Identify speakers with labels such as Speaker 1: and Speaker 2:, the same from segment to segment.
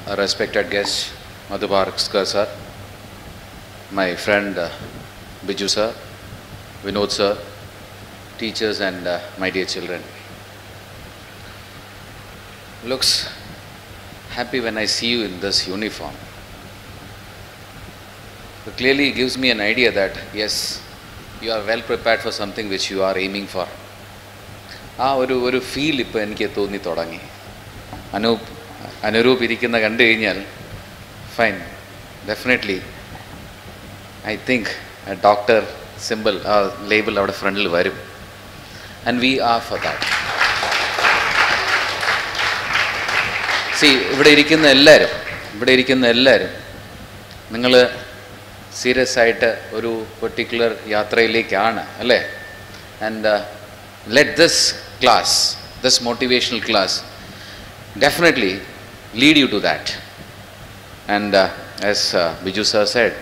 Speaker 1: respected guest, Madhu Bhaskaran sir, my friend Biju sir, Vinod sir, teachers and my dear children. Looks happy when I see you in this uniform. It clearly gives me an idea that yes, you are well prepared for something which you are aiming for. ഒരു feel ഇപ്പോൾ എനിക്ക് തോന്നി തുടങ്ങി. അനൂപ് ഇരിക്കുന്ന കണ്ടു കഴിഞ്ഞാൽ fine, definitely I think doctor simple label അവിടെ ഫ്രണ്ടിൽ വരും. And we are for that. ഇവിടെ ഇരിക്കുന്ന എല്ലാവരും നിങ്ങൾ സീരിയസ് ആയിട്ട് ഒരു പെർട്ടിക്കുലർ യാത്രയിലേക്കാണ് അല്ലേ? And let this class, this motivational class, definitely lead you to that. And as Biju sir said,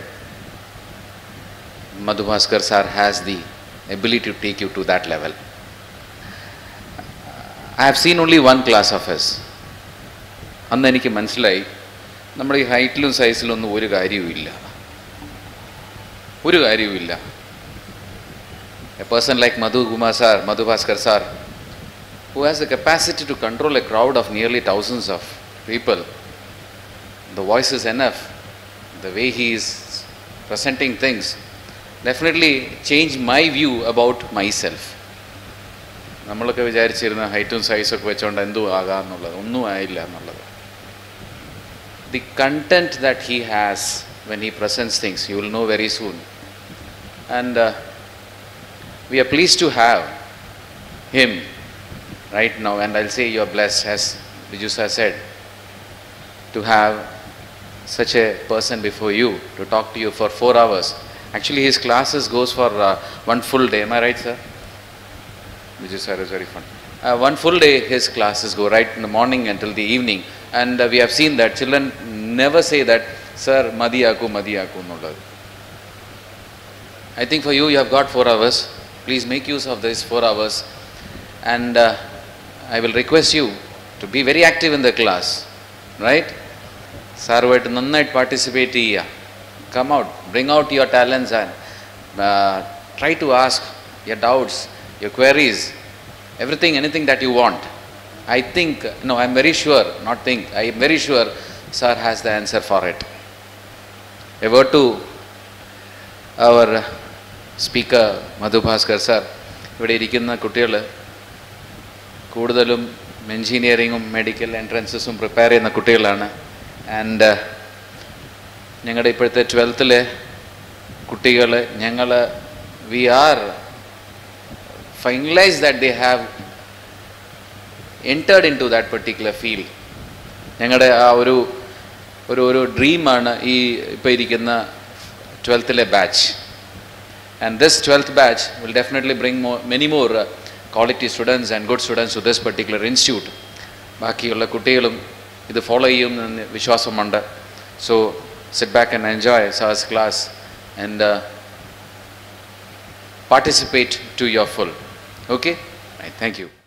Speaker 1: Madhu Bhaskaran sir has the ability to take you to that level. I have seen only one class of his. അന്ന് എനിക്ക് മനസ്സിലായി നമ്മുടെ ഈ ഹൈറ്റിലും സൈസിലും ഒന്നും ഒരു കാര്യവുമില്ല. A person like Madhu Bhaskaran sir, who has the capacity to control a crowd of nearly thousands of people, the voice is enough, the way he is presenting things, definitely changed my view about myself. നമ്മളൊക്കെ വിചാരിച്ചിരുന്ന ഹൈറ്റും സൈസൊക്കെ വെച്ചുകൊണ്ട് എന്തു ആകാമെന്നുള്ളത് ഒന്നും ആയില്ല എന്നുള്ളത്. The content that he has when he presents things, you will know very soon. And we are pleased to have him right now, and I'll say you are blessed, as Biju sir said, to have such a person before you to talk to you for 4 hours. Actually, his classes goes for one full day. Am I right, sir? Biju sir is very fun. One full day his classes go right in the morning until the evening, and we have seen that children never say that, sir, Madiyaku nulladu. I think for you have got 4 hours. Please make use of these 4 hours, and I will request you to be very active in the class, right? Sarvait nannayit participate cheya. Come out, bring out your talents and try to ask your doubts, your queries, anything that you want. I think, no, I am very sure, not think, I am very sure sir has the answer for it. A word to our speaker Madhu Bhaskar sir. ഇവിടെ ഇരിക്കുന്ന കുട്ടികൾ കൂടുതലും എൻജിനീയറിങ്ങും medical എൻട്രൻസസും prepare ചെയ്യുന്ന കുട്ടികളാണ്. And ഞങ്ങളുടെ ഇപ്പോഴത്തെ 12th കുട്ടികൾ we are finalize that they have entered into that particular field. ഞങ്ങളുടെ ആ ഒരു ഡ്രീമാണ് ഈ ഇപ്പോൾ ഇരിക്കുന്ന 12th batch. And this 12th batch will definitely bring many more quality students and good students to this particular institute. ബാക്കിയുള്ള കുട്ടികളും ഇത് ഫോളോ ചെയ്യുമെന്ന് വിശ്വാസമുണ്ട്. So sit back and enjoy sir's class and participate to your full. Okay? Right, thank you.